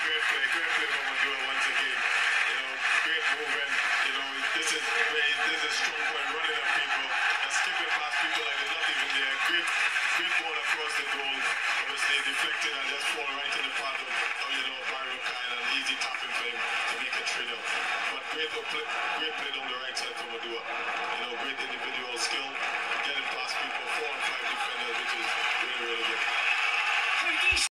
great play from Madura once again. Great movement. This is strong point, running at people, and skipping past people like they're not even there. Great ball across the goal. Obviously deflected and just fall right in the path of Barry O'Kine, and easy tapping for him to make it 3-0. But great play on the right side from Madura. Great individual skill, getting past people, 4 and 5 defenders, which is really, really good.